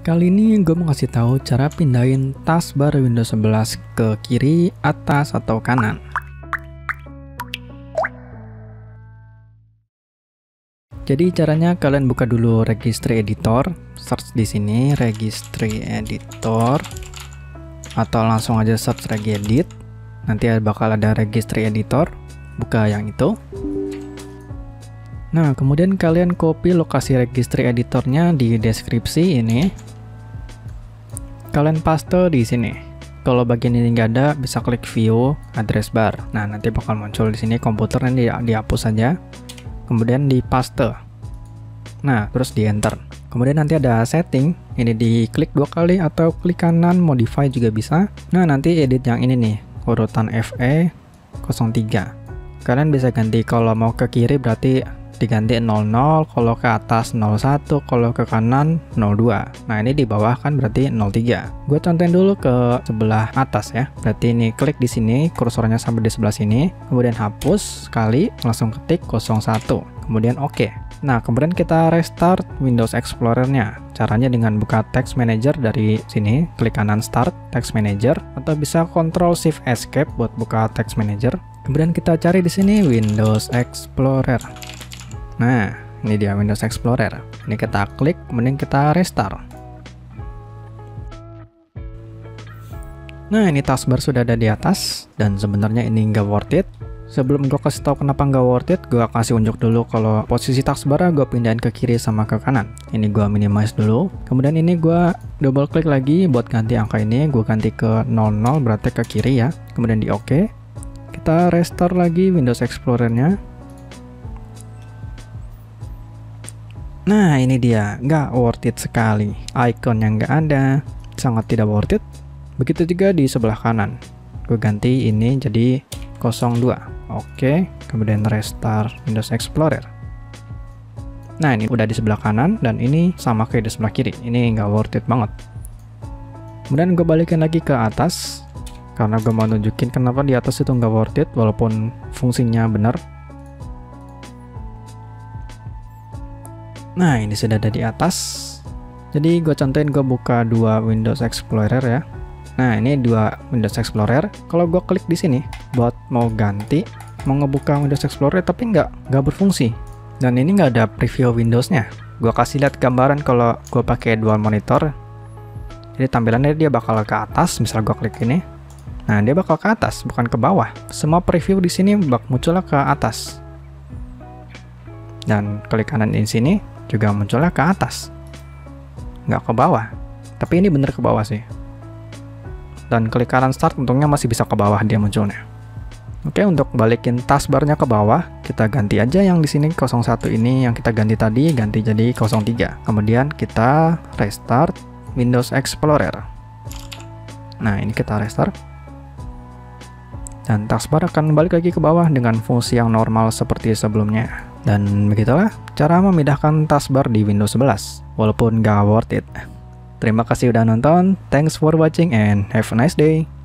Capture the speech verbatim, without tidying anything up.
Kali ini gue mau kasih tahu cara pindahin taskbar Windows sebelas ke kiri, atas, atau kanan. Jadi caranya kalian buka dulu Registry Editor, search di sini Registry Editor, atau langsung aja search Regedit. Nanti bakal ada Registry Editor, buka yang itu. Nah, kemudian kalian copy lokasi Registry Editornya di deskripsi ini. Kalian paste di sini. Kalau bagian ini nggak ada, bisa klik View Address Bar. Nah, nanti bakal muncul di sini komputer, nanti dihapus saja. Kemudian di paste. Nah, terus di enter. Kemudian nanti ada setting. Ini diklik dua kali atau klik kanan, modify juga bisa. Nah, nanti edit yang ini nih, urutan F E nol tiga. Kalian bisa ganti, kalau mau ke kiri berarti diganti nol nol, kalau ke atas nol satu, kalau ke kanan nol dua. Nah, ini di bawah kan berarti nol tiga. Gue contohin dulu ke sebelah atas ya. Berarti ini klik di sini, kursornya sampai di sebelah sini, kemudian hapus sekali, langsung ketik nol satu, kemudian oke. Nah, kemudian kita restart Windows Explorer-nya. Caranya dengan buka Text Manager dari sini, klik kanan Start Text Manager, atau bisa Control Shift Escape buat buka Text Manager. Kemudian kita cari di sini Windows Explorer. Nah, ini dia Windows Explorer. Ini kita klik, kemudian kita restart. Nah, ini taskbar sudah ada di atas, dan sebenarnya ini nggak worth it. Sebelum gue kasih tahu kenapa nggak worth it, gue kasih unjuk dulu kalau posisi taskbar gue pindahin ke kiri sama ke kanan. Ini gue minimize dulu. Kemudian ini gue double klik lagi buat ganti angka ini. Gue ganti ke nol nol, berarti ke kiri ya. Kemudian di oke. Kita restart lagi Windows Explorer-nya. Nah, ini dia, nggak worth it sekali. Ikonnya nggak ada, sangat tidak worth it. Begitu juga di sebelah kanan. Gue ganti ini jadi nol dua. Oke, kemudian restart Windows Explorer. Nah, ini udah di sebelah kanan, dan ini sama kayak di sebelah kiri. Ini nggak worth it banget. Kemudian gue balikin lagi ke atas, karena gue mau nunjukin kenapa di atas itu nggak worth it, walaupun fungsinya benar. Nah, ini sudah ada di atas. Jadi gue contohin, gue buka dua Windows Explorer ya. Nah, ini dua Windows Explorer. Kalau gue klik di sini buat mau ganti, mau ngebuka Windows Explorer tapi nggak nggak berfungsi. Dan ini nggak ada preview Windows-nya. Gue kasih lihat gambaran kalau gue pakai dual monitor. Jadi tampilannya dia bakal ke atas. Misal gue klik ini, nah dia bakal ke atas, bukan ke bawah. Semua preview di sini bak munculnya ke atas. Dan klik kanan di sini juga munculnya ke atas, nggak ke bawah. Tapi ini bener ke bawah sih. Dan klik kanan start, untungnya masih bisa ke bawah dia munculnya. Oke, untuk balikin taskbarnya ke bawah, kita ganti aja yang di sini nol satu ini yang kita ganti tadi, ganti jadi nol tiga. Kemudian kita restart Windows Explorer. Nah, ini kita restart. Dan taskbar akan balik lagi ke bawah dengan fungsi yang normal seperti sebelumnya. Dan begitulah cara memindahkan taskbar di Windows sebelas, walaupun gak worth it. Terima kasih udah nonton, thanks for watching and have a nice day.